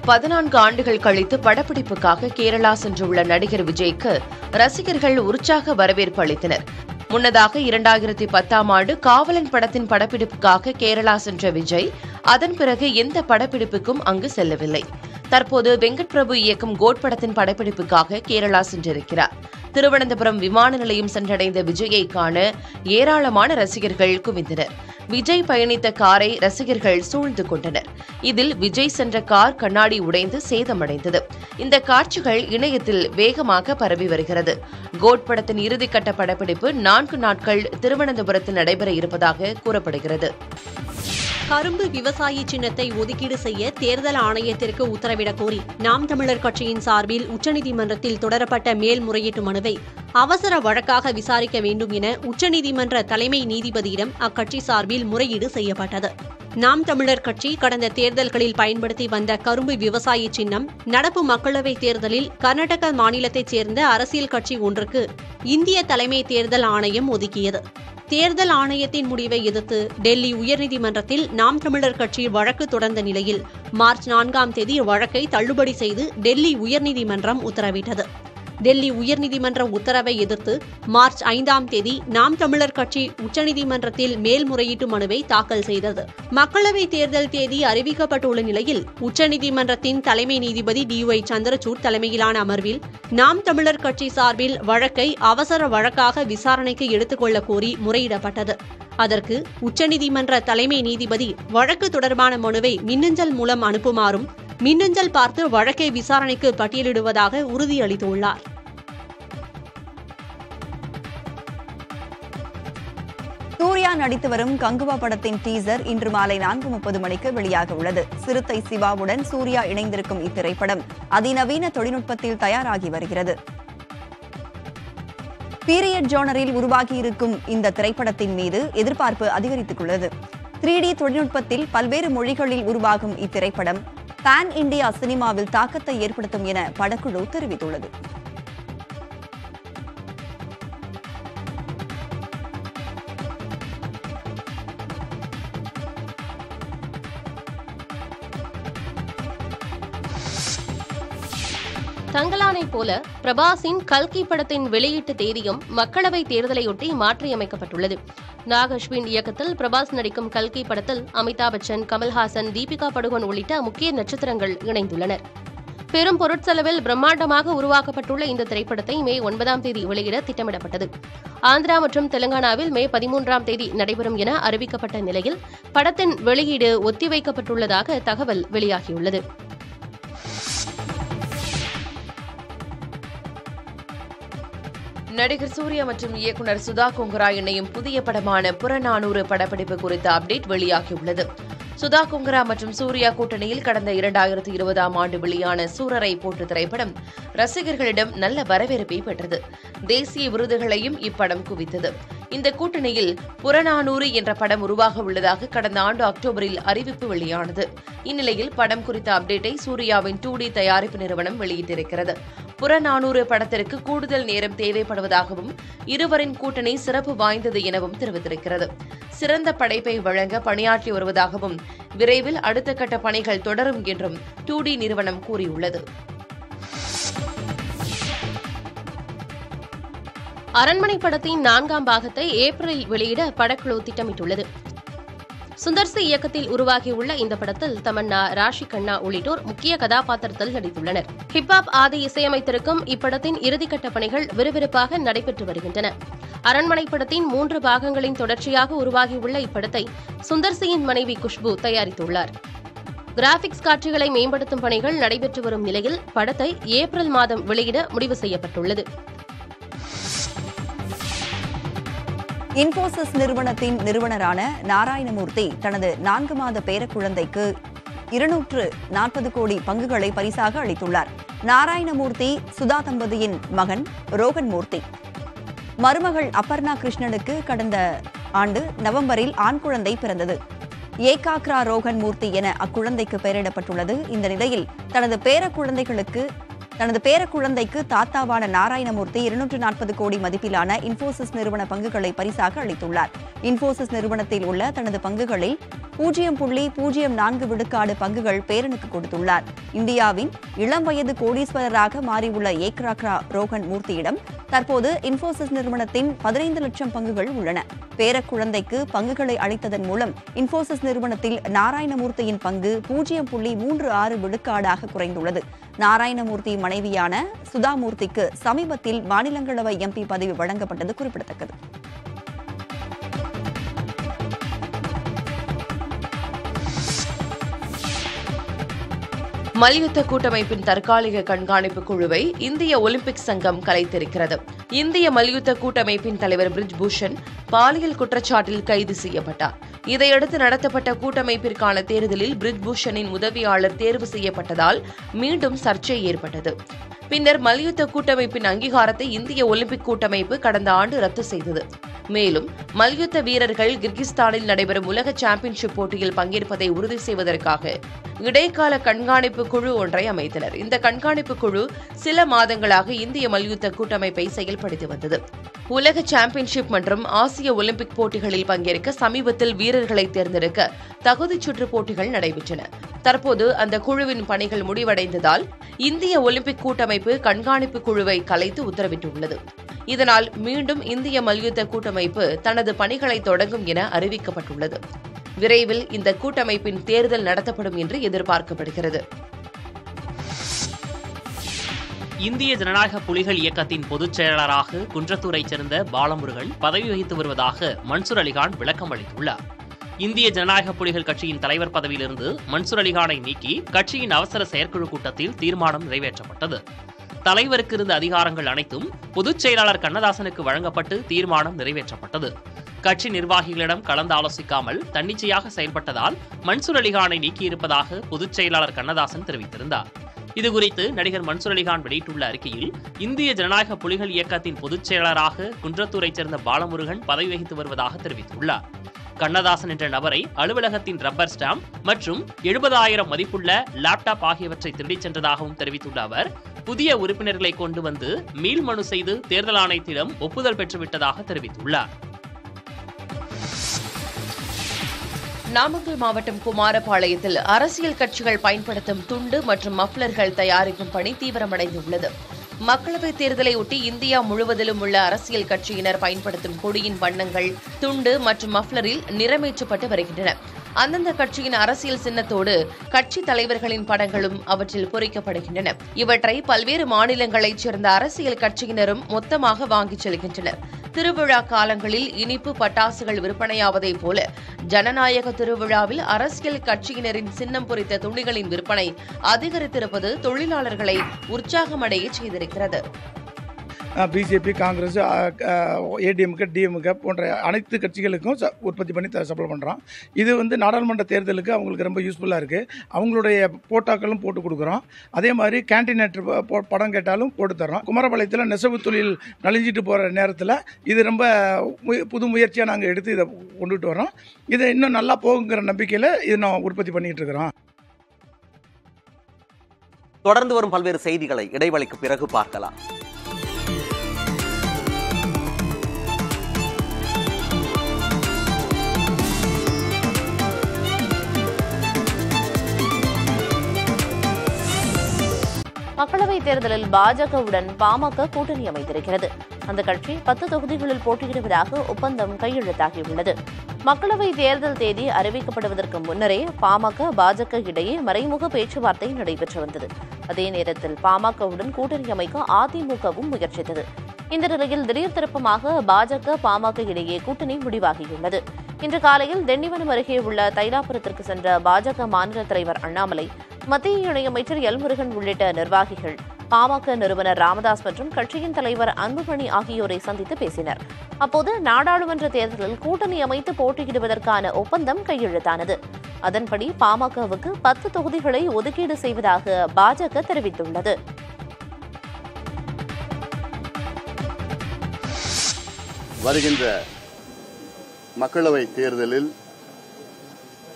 பதினான்கு ஆண்டுகள் கழித்து படப்பிடிப்புக்காக கேரளா சென்றுள்ள நடிகர் விஜய்க்கு ரசிகர்கள் உற்சாக வரவேற்பு அளித்தனர். முன்னதாக இரண்டாயிரத்தி பத்தாம் ஆண்டு காவலன் படத்தின் படப்பிடிப்புக்காக கேரளா சென்ற விஜய் அதன் பிறகு எந்த படப்பிடிப்புக்கும் அங்கு செல்லவில்லை. தற்போது வெங்கட் பிரபு இயக்கும் கோட் படத்தின் படப்பிடிப்புக்காக கேரளா சென்றிருக்கிறார். திருவனந்தபுரம் விமான நிலையம் சென்றடைந்த விஜயை காண ஏராளமான ரசிகர்கள் குவிந்தனர். விஜய் பயணித்த காரை ரசிகர்கள் சூழ்ந்து கொண்டனர். இதில் விஜய் சென்ற கார் கண்ணாடி உடைந்து சேதமடைந்தது. இந்த காட்சிகள் இணையத்தில் வேகமாக பரவி வருகிறது. கோட் படத்தின் இறுதிக்கட்ட படப்பிடிப்பு நான்கு நாட்கள் திருவனந்தபுரத்தில் நடைபெற இருப்பதாக கூறப்படுகிறது. கரும்பு விவசாயி சின்னத்தை ஒதுக்கீடு செய்ய தேர்தல் ஆணையத்திற்கு உத்தரவிடக் கோரி நாம் தமிழர் கட்சியின் சார்பில் உச்சநீதிமன்றத்தில் தொடரப்பட்ட மேல்முறையீட்டு மனுவை அவசர வழக்காக விசாரிக்க வேண்டும் என உச்சநீதிமன்ற தலைமை நீதிபதியிடம் அக்கட்சி சார்பில் முறையீடு செய்யப்பட்டது. நாம் தமிழர் கட்சி கடந்த தேர்தல்களில் பயன்படுத்தி வந்த கரும்பு விவசாயி சின்னம் நடப்பு மக்களவைத் தேர்தலில் கர்நாடக மாநிலத்தைச் சேர்ந்த அரசியல் கட்சி ஒன்றுக்கு இந்திய தலைமை தேர்தல் ஆணையம் ஒதுக்கியது. தேர்தல் ஆணையத்தின் முடிவை எதிர்த்து டெல்லி உயர்நீதிமன்றத்தில் நாம் தமிழர் கட்சி வழக்கு தொடர்ந்த நிலையில் மார்ச் நான்காம் தேதி வழக்கை தள்ளுபடி செய்து டெல்லி உயர்நீதிமன்றம் உத்தரவிட்டது. டெல்லி உயர்நீதிமன்ற உத்தரவை எதிர்த்து மார்ச் ஐந்தாம் தேதி நாம் தமிழர் கட்சி உச்சநீதிமன்றத்தில் மேல்முறையீட்டு மனுவை தாக்கல் செய்தது. மக்களவைத் தேர்தல் தேதி அறிவிக்கப்பட்டுள்ள நிலையில் உச்சநீதிமன்றத்தின் தலைமை நீதிபதி டி ஒய் சந்திரசூட் தலைமையிலான அமர்வில் நாம் தமிழர் கட்சி சார்பில் வழக்கை அவசர வழக்காக விசாரணைக்கு எடுத்துக் கொள்ள கோரி முறையிடப்பட்டது. அதற்கு உச்சநீதிமன்ற தலைமை நீதிபதி வழக்கு தொடர்பான மனுவை மின்னஞ்சல் மூலம் அனுப்புமாறும் மின்னஞ்சல் பார்த்து வழக்கை விசாரணைக்கு பட்டியலிடுவதாக உறுதியளித்துள்ளார். சூர்யா நடித்து வரும் கங்குவா படத்தின் டீசர் இன்று மாலை நான்கு முப்பது மணிக்கு வெளியாக உள்ளது. சிறுத்தை சிவாவுடன் சூர்யா இணைந்திருக்கும் இத்திரைப்படம் அதிநவீன தொழில்நுட்பத்தில் தயாராகி வருகிறது. பீரியட் ஜோனரில் உருவாகியிருக்கும் இந்த திரைப்படத்தின் மீது எதிர்பார்ப்பு அதிகரித்துள்ளது. த்ரீ டி தொழில்நுட்பத்தில் பல்வேறு மொழிகளில் உருவாகும் இத்திரைப்படம் பான் இந்தியா சினிமாவில் தாக்கத்தை ஏற்படுத்தும் என படக்குழு தெரிவித்துள்ளது. தங்கலானை போல பிரபாஸின் கல்கி படத்தின் வெளியீட்டு தேதியும் மக்களவைத் தேர்தலையொட்டி மாற்றியமைக்கப்பட்டுள்ளது. நாக் அஸ்வின் இயக்கத்தில் பிரபாஸ் நடிக்கும் கல்கி படத்தில் அமிதாப் பச்சன், கமல்ஹாசன், தீபிகா படுகோன் உள்ளிட்ட முக்கிய நட்சத்திரங்கள் இணைந்துள்ளனர். பெரும் பொருட்செலவில் பிரம்மாண்டமாக உருவாக்கப்பட்டுள்ள இந்த திரைப்படத்தை மே ஒன்பதாம் தேதி வெளியிட திட்டமிடப்பட்டது. ஆந்திரா மற்றும் தெலங்கானாவில் மே பதிமூன்றாம் தேதி நடைபெறும் என அறிவிக்கப்பட்ட நிலையில் படத்தின் வெளியீடு ஒத்திவைக்கப்பட்டுள்ளதாக தகவல் வெளியாகியுள்ளது. நடிகர் சூர்யா மற்றும் இயக்குநர் சுதா கொங்கரா இணையும் புதிய படமான புறநானூறு படப்பிடிப்பு குறித்த அப்டேட் வெளியாகியுள்ளது. சுதா கொங்கரா மற்றும் சூர்யா கூட்டணியில் கடந்த இரண்டாயிரத்தி இருபதாம் ஆண்டு வெளியான சூரரை போற்று திரைப்படம் ரசிகர்களிடம் நல்ல வரவேற்பை பெற்றது. தேசிய விருதுகளையும் இப்படம் குவித்தது. இந்த கூட்டணியில் புறநானூறு என்ற படம் உருவாக உள்ளதாக கடந்த ஆண்டு அக்டோபரில் அறிவிப்பு வெளியானது. இந்நிலையில் படம் குறித்த அப்டேட்டை சூர்யாவின் டூ டி தயாரிப்பு நிறுவனம் வெளியிட்டிருக்கிறது. புறநானூறு படத்திற்கு கூடுதல் நேரம் தேவைப்படுவதாகவும் இருவரின் கூட்டணி சிறப்பு வாய்ந்தது எனவும் தெரிவித்திருக்கிறது. சிறந்த படைப்பை வழங்க பணியாற்றி வருவதாகவும் விரைவில் அடுத்த கட்ட பணிகள் தொடரும் என்றும் டூ டி நிறுவனம் கூறியுள்ளது. அரண்மனை படத்தின் நான்காம் பாகத்தை ஏப்ரலில் வெளியிட படக்குழு திட்டமிட்டுள்ளது. சுந்தர்சி இயக்கத்தில் உருவாகியுள்ள இந்த படத்தில் தமன்னா, ராஷி கண்ணா உள்ளிட்டோர் முக்கிய கதாபாத்திரத்தில் நடித்துள்ளனர். ஹிப்ஹாப் ஆதி இசையமைத்திருக்கும் இப்படத்தின் இறுதிக்கட்ட பணிகள் விறுவிறுப்பாக நடைபெற்று வருகின்றன. அரண்மனை படத்தின் மூன்று பாகங்களின் தொடர்ச்சியாக உருவாகியுள்ள இப்படத்தை சுந்தர்சியின் மனைவி குஷ்பு தயாரித்துள்ளார். கிராபிக்ஸ் காட்சிகளை மேம்படுத்தும் பணிகள் நடைபெற்று வரும் நிலையில் படத்தை ஏப்ரல் மாதம் வெளியிட முடிவு செய்யப்பட்டுள்ளது. இன்போசிஸ் நிறுவனத்தின் நிறுவனரான நாராயணமூர்த்தி தனது நான்கு மாத பேரக்குழந்தைக்கு இருநூற்று நாற்பது கோடி பங்குகளை பரிசாக அளித்துள்ளார். நாராயணமூர்த்தி சுதா தம்பதியின் மகன் ரோகன் மூர்த்தி. மருமகள் அபர்ணா கிருஷ்ணனுக்கு கடந்த ஆண்டு நவம்பரில் ஆண் குழந்தை பிறந்தது. ஏகாக்ரா ரோகன் மூர்த்தி என அக்குழந்தைக்கு பெயரிடப்பட்டுள்ளது. இந்த நிலையில் தனது பேரக்குழந்தைகளுக்கு தனது பேரக்குழந்தைக்கு தாத்தாவான நாராயணமூர்த்தி இருநூற்று நாற்பது கோடி மதிப்பிலான இன்போசிஸ் நிறுவன பங்குகளை பரிசாக அளித்துள்ளார். இன்போசிஸ் நிறுவனத்தில் உள்ள தனது பங்குகளில் பூஜ்ஜியம் புள்ளி பூஜ்ஜியம் நான்கு விழுக்காடு பங்குகள் பேரனுக்கு கொடுத்துள்ளார். இந்தியாவின் இளம் வயது கோடீஸ்வரராக மாறியுள்ள ஏக்ராக்ரா ரோஹன் மூர்த்தியிடம் தற்போது இன்போசிஸ் நிறுவனத்தின் பதினைந்து லட்சம் பங்குகள் உள்ளன. பேரக்குழந்தைக்கு பங்குகளை அளித்ததன் மூலம் இன்போசிஸ் நிறுவனத்தில் நாராயணமூர்த்தியின் பங்கு பூஜ்ஜியம் புள்ளி மூன்று ஆறு விழுக்காடாக குறைந்துள்ளது. நாராயணமூர்த்தி மனைவியான சுதாமூர்த்திக்கு சமீபத்தில் மாநிலங்களவை எம்பி பதவி வழங்கப்பட்டது குறிப்பிடத்தக்கது. மல்யுத்த கூட்டமைப்பின் தற்காலிக கண்காணிப்பு குழுவை இந்திய ஒலிம்பிக் சங்கம் கலைத்திருக்கிறது. இந்திய மல்யுத்த கூட்டமைப்பின் தலைவர் பிரிஜ் பூஷன் பாலியல் குற்றச்சாட்டில் கைது செய்யப்பட்டார். இதையடுத்து நடத்தப்பட்ட கூட்டமைப்பிற்கான தேர்தலில் பிரிஜ் பூஷனின் உதவியாளர் தேர்வு செய்யப்பட்டதால் மீண்டும் சர்ச்சை ஏற்பட்டது. பின்னர் மல்யுத்த கூட்டமைப்பின் அங்கீகாரத்தை இந்திய ஒலிம்பிக் கூட்டமைப்பு கடந்த ஆண்டு ரத்து செய்தது. மேலும் மல்யுத்த வீரர்கள் கிர்கிஸ்தானில் நடைபெறும் உலக சாம்பியன்ஷிப் போட்டியில் பங்கேற்பதை உறுதி செய்வதற்காக இடைக்கால கண்காணிப்பு குழு ஒன்றை அமைத்தனர். இந்த கண்காணிப்பு குழு சில மாதங்களாக இந்திய மல்யுத்த கூட்டமைப்பை செயல்படுத்தி வந்தது. உலக சாம்பியன்ஷிப் மற்றும் ஆசிய ஒலிம்பிக் போட்டிகளில் பங்கேற்க சமீபத்தில் வீரர்களை தேர்ந்தெடுக்க தகுதிச் சுற்று போட்டிகள் நடைபெற்றன. தற்போது அந்த குழுவின் பணிகள் முடிவடைந்ததால் இந்திய ஒலிம்பிக் கூட்டமைப்பு கண்காணிப்பு குழுவை கலைத்து உத்தரவிட்டுள்ளது. இதனால் மீண்டும் இந்திய மல்யுத்த கூட்டமைப்பு தனது பணிகளை தொடங்கும் என அறிவிக்கப்பட்டுள்ளது. விரைவில் இந்த கூட்டமைப்பின் தேர்தல் நடத்தப்படும் என்று எதிர்பார்க்கப்படுகிறது. இந்திய ஜனநாயக புலிகள் இயக்கத்தின் பொதுச் செயலாளராக குன்றத்தூரைச் சேர்ந்த பாலமுருகன் பதவி வகித்து வருவதாக மன்சூர் அலிகான் விளக்கம் அளித்துள்ளார். இந்திய ஜனநாயக புலிகள் கட்சியின் தலைவர் பதவியிலிருந்து மன்சூர் அலிகானை நீக்கி கட்சியின் அவசர செயற்குழு கூட்டத்தில் தீர்மானம் நிறைவேற்றப்பட்டது. தலைவருக்கு இருந்த அதிகாரங்கள் அனைத்தும் பொதுச் செயலாளர் கண்ணதாசனுக்கு வழங்கப்பட்டு தீர்மானம் நிறைவேற்றப்பட்டது. கட்சி நிர்வாகிகளிடம் கலந்து ஆலோசிக்காமல் தன்னிச்சையாக செயல்பட்டதால் மன்சூர் அலிகானை நீக்கியிருப்பதாக பொதுச் செயலாளர் கண்ணதாசன் தெரிவித்திருந்தார். இதுகுறித்து நடிகர் மன்சூர் அலிகான் வெளியிட்டுள்ள அறிக்கையில், இந்திய ஜனநாயக புலிகள் இயக்கத்தின் பொதுச் செயலாளராக குன்றத்தூரைச் சேர்ந்த பாலமுருகன் பதவி வகித்து வருவதாக தெரிவித்துள்ளார். கண்ணதாசன் என்ற நபரை அலுவலகத்தின் ரப்பர் ஸ்டாம்ப் மற்றும் எழுபதாயிரம் மதிப்புள்ள லேப்டாப் ஆகியவற்றை திருடிச் சென்றதாகவும் தெரிவித்துள்ள அவர், புதிய உறுப்பினர்களை கொண்டு வந்து மீள் மனு செய்து தேர்தல் ஆணையத்திடம் ஒப்புதல் பெற்றுவிட்டதாக தெரிவித்துள்ளார். நாமக்கல் மாவட்டம் குமாரபாளையத்தில் அரசியல் கட்சிகள் பயன்படுத்தும் துண்டு மற்றும் மஃப்லர்கள் தயாரிக்கும் பணி தீவிரமடைந்துள்ளது. மக்களவைத் தேர்தலையொட்டி இந்தியா முழுவதிலும் உள்ள அரசியல் கட்சியினர் பயன்படுத்தும் கொடியின் வண்ணங்கள் துண்டு மற்றும் மஃப்லரில் நிறமேற்றப்பட்டு வருகின்றன. அந்தந்த கட்சியின் அரசியல் சின்னத்தோடு கட்சி தலைவர்களின் படங்களும் அவற்றில் பொறிக்கப்படுகின்றன. இவற்றை பல்வேறு மாநிலங்களைச் சேர்ந்த அரசியல் கட்சியினரும் மொத்தமாக வாங்கிச் செல்கின்றனர். திருவிழா காலங்களில் இனிப்பு பட்டாசுகள் விற்பனையாவதை போல ஜனநாயக திருவிழாவில் அரசியல் கட்சியினரின் சின்னம் பொறித்த துணிகளின் விற்பனை அதிகரித்திருப்பது தொழிலாளர்களை உற்சாகமடைய செய்திருக்கிறது. பிஜேபி, காங்கிரஸ், ஏடிஎம்கே, டிஎம்கே போன்ற அனைத்து கட்சிகளுக்கும் உற்பத்தி பண்ணி சப்ளை பண்ணுறோம். இது வந்து நாடாளுமன்ற தேர்தலுக்கு அவங்களுக்கு ரொம்ப யூஸ்ஃபுல்லாக இருக்குது. அவங்களுடைய போட்டோக்களும் போட்டு கொடுக்குறோம். அதே மாதிரி கேண்டிடேட் படம் கேட்டாலும் போட்டு தரோம். குமாரபாளையத்தில் நெசவு தொழில் நலிஞ்சிட்டு போகிற நேரத்தில் இது ரொம்ப புது முயற்சியாக நாங்கள் எடுத்து இதை கொண்டுட்டு வரோம். இதை இன்னும் நல்லா போகுங்கிற நம்பிக்கையில் இதை நான் உற்பத்தி பண்ணிகிட்டு இருக்கிறோம். தொடர்ந்து வரும் பல்வேறு செய்திகளை இடைவெளிக்கு பிறகு பார்க்கலாம். மக்களவைத் தேர்தலில் பாஜகவுடன் பாமக கூட்டணி அமைந்திருக்கிறது. அந்த கட்சி பத்து தொகுதிகளில் போட்டியிடுவதாக ஒப்பந்தம் கையெழுத்தாகியுள்ளது. மக்களவைத் தேர்தல் தேதி அறிவிக்கப்படுவதற்கு முன்னரே பாமக, பாஜக இடையே மறைமுக பேச்சுவார்த்தை நடைபெற்று வந்தது. அதே நேரத்தில் பாமகவுடன் கூட்டணி அமைக்க அதிமுகவும் முயற்சித்தது. இந்த நிலையில் திடீர் திருப்பமாக பாஜக, பாமக இடையே கூட்டணி முடிவாகியுள்ளது. இன்று காலையில் திண்டிவனம் அருகே உள்ள தைலாபுரத்திற்கு சென்ற பாஜக மாநில தலைவர் அண்ணாமலை, மத்திய இணையமைச்சர் எல் முருகன் உள்ளிட்ட நிர்வாகிகள், பாமக நிறுவனர் ராமதாஸ் மற்றும் கட்சியின் தலைவர் அன்புமணி ஆகியோரை சந்தித்து பேசினர். அப்போது நாடாளுமன்ற தேர்தலில் கூட்டணி அமைத்து போட்டியிடுவதற்கான ஒப்பந்தம் கையெழுத்தானது. அதன்படி பாமகவுக்கு பத்து தொகுதிகளை ஒதுக்கீடு செய்வதாக பாஜக தெரிவித்துள்ளது. வருகின்ற மக்களவை தேர்தலில்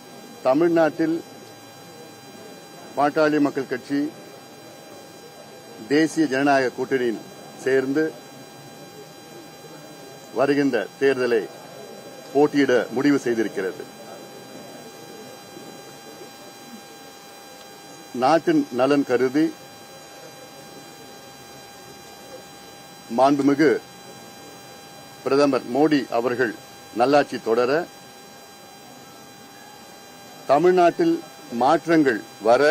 தமிழ்நாட்டில் பாட்டாளி மக்கள் கட்சி தேசிய ஜனநாயக கூட்டணியில் சேர்ந்து வருகின்ற தேர்தலை போட்டியிட முடிவு செய்திருக்கிறது. நாட்டின் நலன் கருதி மாண்புமிகு பிரதமர் மோடி அவர்கள் நல்லாட்சி தொடர, தமிழ்நாட்டில் மாற்றங்கள் வர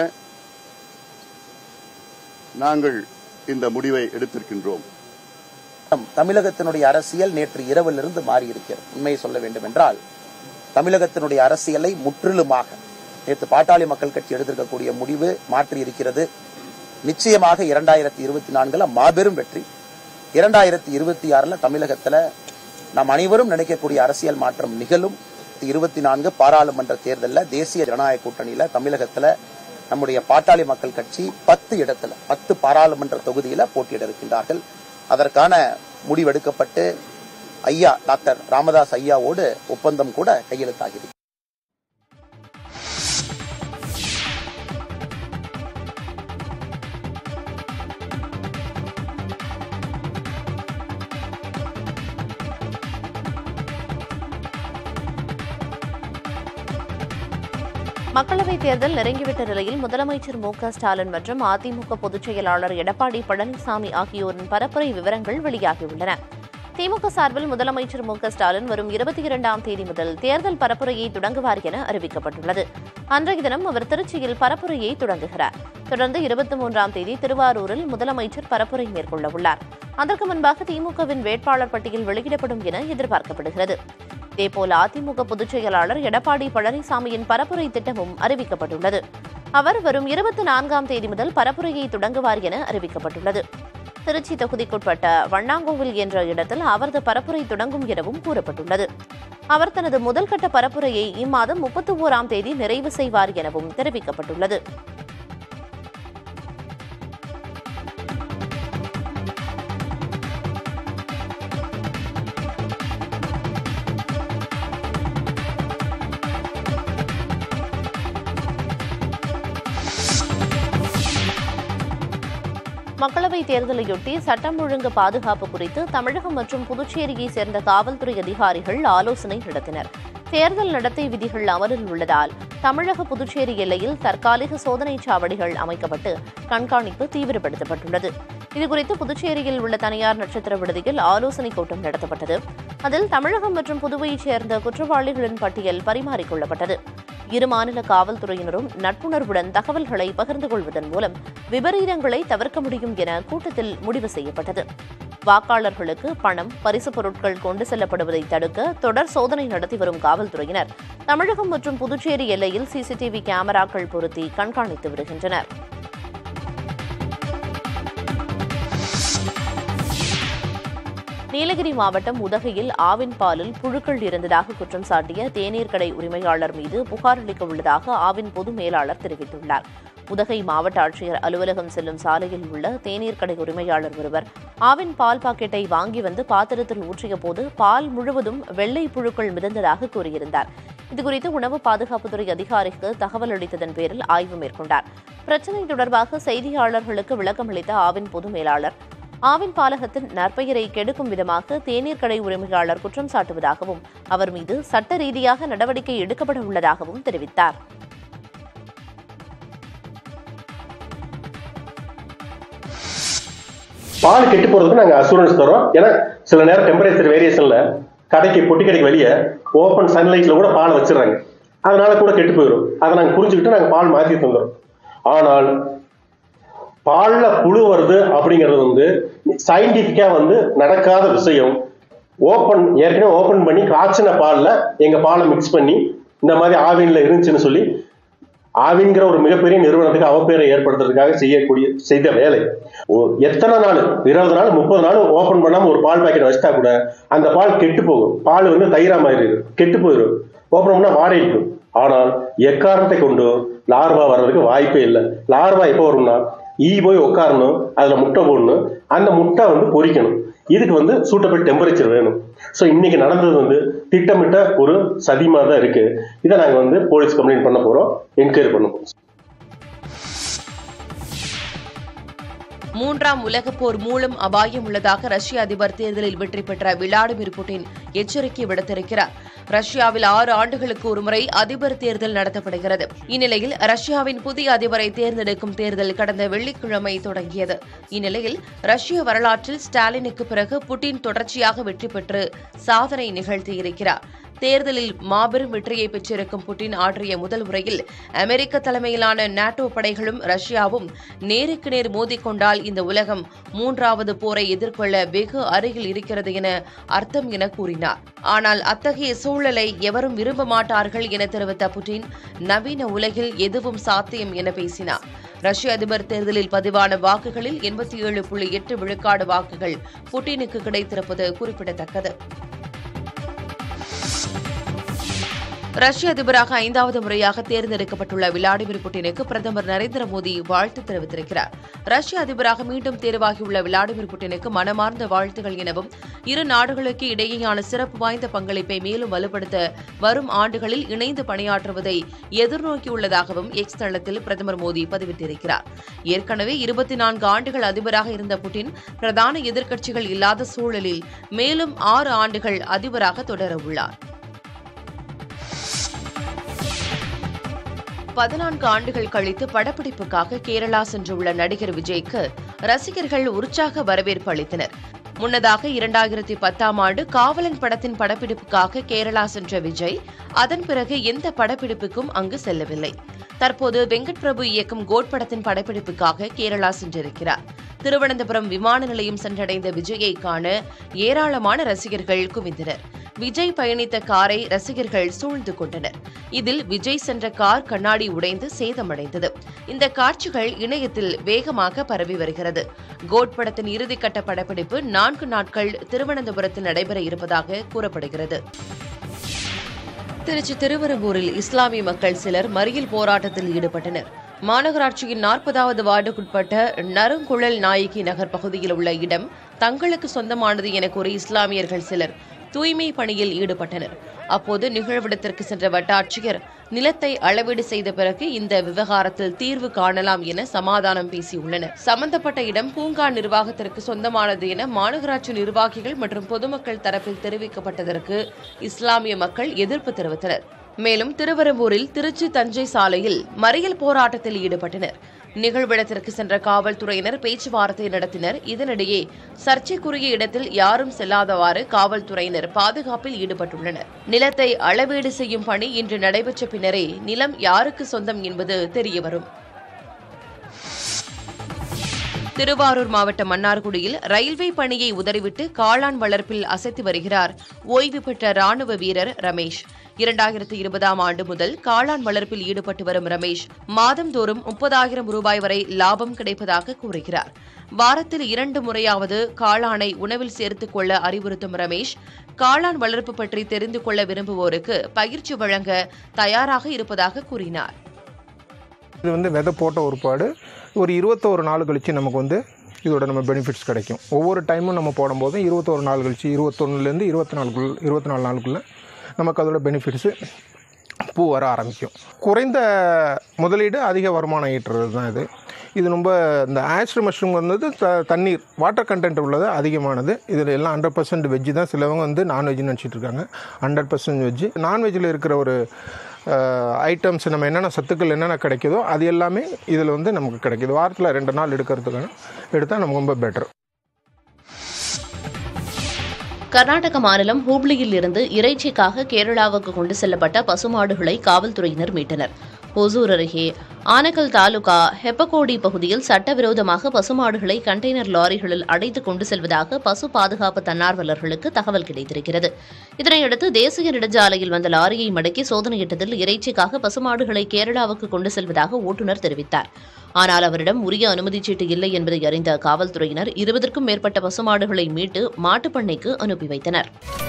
நாங்கள் இந்த முடிவை எடுத்திருக்கின்றோம். தமிழகத்தினுடைய அரசியல் நேற்று இரவிலிருந்து மாறியிருக்கிறது. உண்மையை சொல்ல வேண்டும் என்றால் தமிழகத்தினுடைய அரசியலை முற்றிலுமாக நேற்று பாட்டாளி மக்கள் கட்சி எடுத்திருக்கக்கூடிய முடிவு மாற்றி இருக்கிறது. நிச்சயமாக இரண்டாயிரத்தி இருபத்தி நான்குல மாபெரும் வெற்றி. இரண்டாயிரத்தி இருபத்தி ஆறுல தமிழகத்துல நாம் அனைவரும் நினைக்கக்கூடிய அரசியல் மாற்றம் நிகழும். இருபத்தி நான்கு பாராளுமன்ற தேர்தலில் தேசிய ஜனநாயக கூட்டணியில தமிழகத்துல நம்முடைய பாட்டாளி மக்கள் கட்சி பத்து இடத்துல பத்து பாராளுமன்ற தொகுதியில போட்டியிட இருக்கின்றார்கள். அதற்கான முடிவெடுக்கப்பட்டு ஐயா டாக்டர் ராமதாஸ் ஐயாவோடு ஒப்பந்தம் கூட கையெழுத்தாகிறது. மக்களவைத் தேர்தல் நெருங்கிவிட்ட நிலையில் முதலமைச்சர் மு க ஸ்டாலின் மற்றும் அதிமுக பொதுச் செயலாளர் எடப்பாடி பழனிசாமி ஆகியோரின் பரப்புரை விவரங்கள் வெளியாகியுள்ளன. திமுக சார்பில் முதலமைச்சர் மு க ஸ்டாலின் வரும் இருபத்தி இரண்டாம் தேதி முதல் தேர்தல் பரப்புரையை தொடங்குவார் என அறிவிக்கப்பட்டுள்ளது. அன்றைய தினம் அவர் திருச்சியில் பரப்புரையை தொடங்குகிறார். தொடர்ந்து இருபத்தி மூன்றாம் தேதி திருவாரூரில் முதலமைச்சர் பரப்புரை மேற்கொள்ள உள்ளார். அதற்கு முன்பாக திமுகவின் வேட்பாளர் பட்டியல் வெளியிடப்படும் என எதிர்பார்க்கப்படுகிறது. இதேபோல் அதிமுக பொதுச் செயலாளர் எடப்பாடி பழனிசாமியின் பரப்புரை திட்டமும் அறிவிக்கப்பட்டுள்ளது. அவர் வரும் இருபத்தி நான்காம் தேதி முதல் பரப்புரையை தொடங்குவார் என அறிவிக்கப்பட்டுள்ளது. திருச்சி தொகுதிக்குட்பட்ட வண்ணாங்கோவில் என்ற இடத்தில் அவரது பரப்புரை தொடங்கும் எனவும் கூறப்பட்டுள்ளது. அவர் தனது முதல்கட்ட பரப்புரையை இம்மாதம் முப்பத்தி ஓராம் தேதி நிறைவு செய்வார் எனவும் தெரிவிக்கப்பட்டுள்ளது. மக்களவைத் தேர்தலையொட்டி சட்டம் ஒழுங்கு பாதுகாப்பு குறித்து தமிழகம் மற்றும் புதுச்சேரியைச் சேர்ந்த காவல்துறை அதிகாரிகள் ஆலோசனை நடத்தினர். தேர்தல் நடத்தை விதிகள் அமலில் உள்ளதால் தமிழக புதுச்சேரி எல்லையில் தற்காலிக சோதனைச் சாவடிகள் அமைக்கப்பட்டு கண்காணிப்பு தீவிரப்படுத்தப்பட்டுள்ளது. இதுகுறித்து புதுச்சேரியில் உள்ள தனியார் நட்சத்திர விடுதியில் ஆலோசனைக் கூட்டம் நடத்தப்பட்டது. அதில் தமிழகம் மற்றும் புதுவையைச் சேர்ந்த குற்றவாளிகளின் பட்டியல் பரிமாறிக்கொள்ளப்பட்டது. இரு மாநில காவல்துறையினரும் நட்புணர்வுடன் தகவல்களை பகிர்ந்து கொள்வதன் மூலம் விபரீதங்களை தவிர்க்க முடியும் என கூட்டத்தில் முடிவு செய்யப்பட்டது. வாக்காளர்களுக்கு பணம், பரிசுப் பொருட்கள் கொண்டு செல்லப்படுவதை தடுக்க தொடர் சோதனை நடத்தி வரும் காவல்துறையினர் தமிழகம் மற்றும் புதுச்சேரி எல்லையில் சிசிடிவி கேமராக்கள் பொருத்தி கண்காணித்து வருகின்றனர். நீலகிரி மாவட்டம் உதகையில் ஆவின் பாலில் புழுக்கள் இருந்ததாக குற்றம் சாட்டிய தேநீர் கடை உரிமையாளர் மீது புகார் அளிக்க உள்ளதாக ஆவின் பொது மேலாளர் தெரிவித்துள்ளார். உதகை மாவட்ட ஆட்சியர் அலுவலகம் செல்லும் சாலையில் உள்ள தேநீர் கடை உரிமையாளர் ஒருவர் ஆவின் பால் பாக்கெட்டை வாங்கி வந்து பாத்திரத்தில் ஊற்றிய போது பால் முழுவதும் வெள்ளை புழுக்கள் மிதந்ததாக கூறியிருந்தார். இதுகுறித்து உணவு பாதுகாப்புத்துறை அதிகாரிக்கு தகவல் அளித்ததன் பேரில் ஆய்வு மேற்கொண்டார். பிரச்சினை தொடர்பாக செய்தியாளர்களுக்கு விளக்கம் அளித்த ஆவின் பொது மேலாளர் ஆவின் பாலகத்தின் நற்பெயரை கெடுக்கும் விதமாக தேநீர் கடை உரிமையாளர் குற்றம் சாட்டுவதாகவும் அவர் மீது சட்ட ரீதியாக நடவடிக்கை எடுக்கப்பட உள்ளதாகவும் தெரிவித்தார். பால் கெட்டு போறதுக்கு நாங்க அசூரன்ஸ் தரோம். ஏன்னா சில நேரம் டெம்பரேச்சர் வேரியேஷன்ல கடைக்கு பொட்டி கடைக்கு வெளியே ஓப்பன் சன்லைட்ல கூட பால் வச்சிடறாங்க. அதனால கூட கெட்டு போயிடும். அதை நாங்க புரிஞ்சுக்கிட்டு நாங்க பால் மாற்றி தந்துடும். ஆனால் பால்ல புழு வருது அப்படிங்கிறது வந்து சயின்டிபிக்கா வந்து நடக்காத விஷயம். ஓப்பன் ஏற்கனவே ஓப்பன் பண்ணி காய்ச்சின பால்ல எங்க பாலை மிக்ஸ் பண்ணி இந்த மாதிரி ஆவின்ல இருந்துச்சுன்னு சொல்லி ஆவின்கிற ஒரு மிகப்பெரிய நிறுவனத்துக்கு அவப்பேரை ஏற்படுத்துறதுக்காக செய்யக்கூடிய செய்த வேலை. எத்தனை நாள், இருபது நாள் முப்பது நாள் ஓப்பன் பண்ணாம ஒரு பால் பாக்கெட் வச்சுட்டா கூட அந்த பால் கெட்டு போகும். பால் வந்து தயிரா மாதிரி கெட்டு போயிடும். ஓப்பன் பண்ணா வாடைக்கும். ஆனால் எக்காரணத்தை கொண்டு லார்வா வர்றதுக்கு வாய்ப்பே இல்லை. லார்வா எப்போ வரும்னா ஈ போய் உட்காரணும், அதுல முட்டை போடணும், அந்த முட்டை வந்து பொரிக்கணும். இதுக்கு வந்து சூட்டபிள் டெம்பரேச்சர் வேணும். ஸோ இன்னைக்கு நடந்தது வந்து திட்டமிட்ட ஒரு சதிமா தான் இருக்கு. இதை நாங்க வந்து போலீஸ் கம்ப்ளைண்ட் பண்ண போறோம், என்கொயரி பண்ண போறோம். மூன்றாம் உலகப் போர் மூலம் அபாயம் உள்ளதாக ரஷ்ய அதிபர் தேர்தலில் வெற்றி பெற்ற விளாடிமிர் புட்டின் எச்சரிக்கை விடுத்திருக்கிறார். ரஷ்யாவில் ஆறு ஆண்டுகளுக்கு ஒருமுறை அதிபர் தேர்தல் நடத்தப்படுகிறது. இந்நிலையில் ரஷ்யாவின் புதிய அதிபரை தேர்ந்தெடுக்கும் தேர்தல் கடந்த வெள்ளிக்கிழமை தொடங்கியது. இந்நிலையில் ரஷ்ய வரலாற்றில் ஸ்டாலினுக்கு பிறகு புட்டின் தொடர்ச்சியாக வெற்றி பெற்று சாதனை நிகழ்த்தியிருக்கிறார். தேர்தலில் மாபெரும் வெற்றியை பெற்றிருக்கும் புட்டின் ஆற்றிய முதல் உரையில் அமெரிக்க தலைமையிலான நாட்டோ படைகளும் ரஷ்யாவும் நேருக்கு நேர் மோதிக்கொண்டால் இந்த உலகம் மூன்றாவது போரை எதிர்கொள்ள வெகு அருகில் இருக்கிறது என அர்த்தம் என கூறினார். ஆனால் அத்தகைய சூழலை எவரும் விரும்ப மாட்டார்கள் என தெரிவித்த புட்டின் நவீன உலகில் எதுவும் சாத்தியம் என பேசினார். ரஷ்ய அதிபர் தேர்தலில் பதிவான வாக்குகளில் எண்பத்தி ஏழு புள்ளி எட்டு விழுக்காடு வாக்குகள் புட்டினுக்கு கிடைத்திருப்பது குறிப்பிடத்தக்கது. ரஷ்ய அதிபராக ஐந்தாவது முறையாக தேர்ந்தெடுக்கப்பட்டுள்ள விளாடிமிர் புட்டினுக்கு பிரதமர் நரேந்திர மோடி வாழ்த்து தெரிவித்திருக்கிறார். ரஷ்ய அதிபராக மீண்டும் தேர்வாகியுள்ள விளாடிமிர் புட்டினுக்கு மனமார்ந்த வாழ்த்துகள் எனவும் இரு நாடுகளுக்கு இடையேயான சிறப்பு வாய்ந்த பங்களிப்பை மேலும் வலுப்படுத்த வரும் ஆண்டுகளில் இணைந்து பணியாற்றுவதை எதிர்நோக்கியுள்ளதாகவும் எக்ஸ் தளத்தில் பிரதமர் மோடி பதிவிட்டிருக்கிறார். ஏற்கனவே இருபத்தி நான்கு ஆண்டுகள் அதிபராக இருந்த புட்டின் பிரதான எதிர்க்கட்சிகள் இல்லாத சூழலில் மேலும் ஆறு ஆண்டுகள் அதிபராக தொடரவுள்ளார். பதினான்கு ஆண்டுகள் கழித்து படப்பிடிப்புக்காக கேரளா சென்றுள்ள நடிகர் விஜய்க்கு ரசிகர்கள் உற்சாக வரவேற்பு அளித்தனர். முன்னதாக இரண்டாயிரத்தி பத்தாம் ஆண்டு காவலன் படத்தின் படப்பிடிப்புக்காக கேரளா சென்ற விஜய் அதன் பிறகு எந்த படப்பிடிப்புக்கும் அங்கு செல்லவில்லை. தற்போது வெங்கட் பிரபு இயக்கும் கோட் படத்தின் படப்பிடிப்புக்காக கேரளா சென்றிருக்கிறார். திருவனந்தபுரம் விமான நிலையம் சென்றடைந்த விஜயை காண ஏராளமான ரசிகர்கள் குவிந்தனர். விஜய் பயணித்த காரை ரசிகர்கள் சூழ்ந்து கொண்டனர். இதில் விஜய் சென்ற கார் கண்ணாடி உடைந்து சேதமடைந்தது. இந்த காட்சிகள் இணையத்தில் வேகமாக பரவி வருகிறது. கோட் படத்தின் இறுதிக்கட்ட படப்பிடிப்பு நான்கு நாட்கள் திருவனந்தபுரத்தில் நடைபெற இருப்பதாக கூறப்படுகிறது. திருச்சி திருவெரும்பூரில் இஸ்லாமிய மக்கள் சிலர் மறியல் போராட்டத்தில் ஈடுபட்டனர். மாநகராட்சியின் நாற்பதாவது வார்டுக்குட்பட்ட நறுங்குழல் நாயகி நகர் பகுதியில் உள்ள இடம் தங்களுக்கு சொந்தமானது என கூறி இஸ்லாமியர்கள் சிலர் தூய்மை பணியில் ஈடுபட்டனர். அப்போது நிகழ்விடத்திற்கு சென்ற வட்டாட்சியர் நிலத்தை அளவீடு செய்த பிறகு இந்த விவகாரத்தில் தீர்வு காணலாம் என சமாதானம் பேசியுள்ளனர். சம்பந்தப்பட்ட இடம் பூங்கா நிர்வாகத்திற்கு சொந்தமானது என மாநகராட்சி நிர்வாகிகள் மற்றும் பொதுமக்கள் தரப்பில் தெரிவிக்கப்பட்டதற்கு இஸ்லாமிய மக்கள் எதிர்ப்பு தெரிவித்தனர். மேலும் திருவெரும்பூரில் திருச்சி தஞ்சை சாலையில் மறியல் போராட்டத்தில் ஈடுபட்டனர். நிகழ்விடத்திற்கு சென்ற காவல்துறையினர் பேச்சுவார்த்தை நடத்தினர். இதனிடையே சர்ச்சைக்குரிய இடத்தில் யாரும் செல்லாதவாறு காவல்துறையினர் பாதுகாப்பில் ஈடுபட்டுள்ளனர். நிலத்தை அளவீடு செய்யும் பணி இன்று நடைபெற்ற பின்னரே நிலம் யாருக்கு சொந்தம் என்பது தெரியவரும். திருவாரூர் மாவட்டம் மன்னார்குடியில் ரயில்வே பணியை உதறிவிட்டு காளான் வளர்ப்பில் அசைத்து வருகிறார் ஓய்வு பெற்ற ராணுவ வீரர் ரமேஷ். இரண்டாயிரத்தி இருபதாம் ஆண்டு முதல் காளான் வளர்ப்பில் ஈடுபட்டு வரும் ரமேஷ் மாதந்தோறும் முப்பதாயிரம் ரூபாய் வரை லாபம் கிடைப்பதாக கூறுகிறார். வாரத்தில் இரண்டு முறையாவது காளானை உணவில் சேர்த்துக் கொள்ள அறிவுறுத்தும் ரமேஷ் காளான் வளர்ப்பு பற்றி தெரிந்து கொள்ள விரும்புவோருக்கு பயிற்சி வழங்க தயாராக இருப்பதாக கூறினார். இது வந்து விதை போட்ட ஒருபாடு ஒரு இருபத்தோரு நாள் கழிச்சு நமக்கு வந்து இதோட நம்ம பெனிஃபிட்ஸ் கிடைக்கும். ஒவ்வொரு டைமும் நம்ம போடும்போதும் இருபத்தோரு நாள் கழிச்சு இருபத்தொன்னுலேருந்து இருபத்தி நாலுக்குள்ள இருபத்தி நாலு நாளுக்குள்ளே நமக்கு அதோட பெனிஃபிட்ஸு பூ வர ஆரம்பிக்கும். குறைந்த முதலீடு அதிக வருமானம் ஈட்டுறது தான் இது. இது ரொம்ப இந்த ஆஸ்ட்ரு மஷ்ரூம் வந்து த தண்ணீர் வாட்டர் கண்டென்ட் உள்ளது அதிகமானது. இதில் எல்லாம் ஹண்ட்ரட் பர்சன்ட் வெஜ்ஜு தான். சிலவங்க வந்து நான்வெஜ்ஜுன்னு நினச்சிட்டு இருக்காங்க. Hundred percent veg. நான்வெஜ்ஜில் இருக்கிற ஒரு ஐட்டம்ஸ் நம்ம என்னென்ன சத்துக்கள் என்னென்ன கிடைக்குதோ அது எல்லாமே இதில் வந்து நமக்கு கிடைக்கிது. வாரத்தில் ரெண்டு நாள் எடுக்கிறதுக்கான எடுத்தால் நமக்கு ரொம்ப பெட்டர். கர்நாடக மாநிலம் ஹூப்ளியில் இருந்து இறைச்சிக்காக கேரளாவுக்கு கொண்டு செல்லப்பட்ட பசுமாடுகளை காவல்துறையினர் மீட்டனர். ஒசூர் அருகே ஆனக்கல் தாலுகா ஹெப்பகோடி பகுதியில் சட்டவிரோதமாக பசுமாடுகளை கண்டெய்னர் லாரிகளில் அடைத்து கொண்டு செல்வதாக பசு பாதுகாப்பு தன்னார்வலர்களுக்கு தகவல் கிடைத்திருக்கிறது. இதனையடுத்து தேசிய நெடுஞ்சாலையில் வந்த லாரியை மடக்கி சோதனையிட்டதில் இறைச்சிக்காக பசுமாடுகளை கேரளாவுக்கு கொண்டு செல்வதாக ஓட்டுநர் தெரிவித்தார். ஆனால் அவரிடம் உரிய அனுமதி சீட்டு இல்லை என்பதை அறிந்த காவல்துறையினர் இருபதற்கும் மேற்பட்ட பசுமாடுகளை மீட்டு மாட்டுப்பண்ணைக்கு அனுப்பி வைத்தனர்.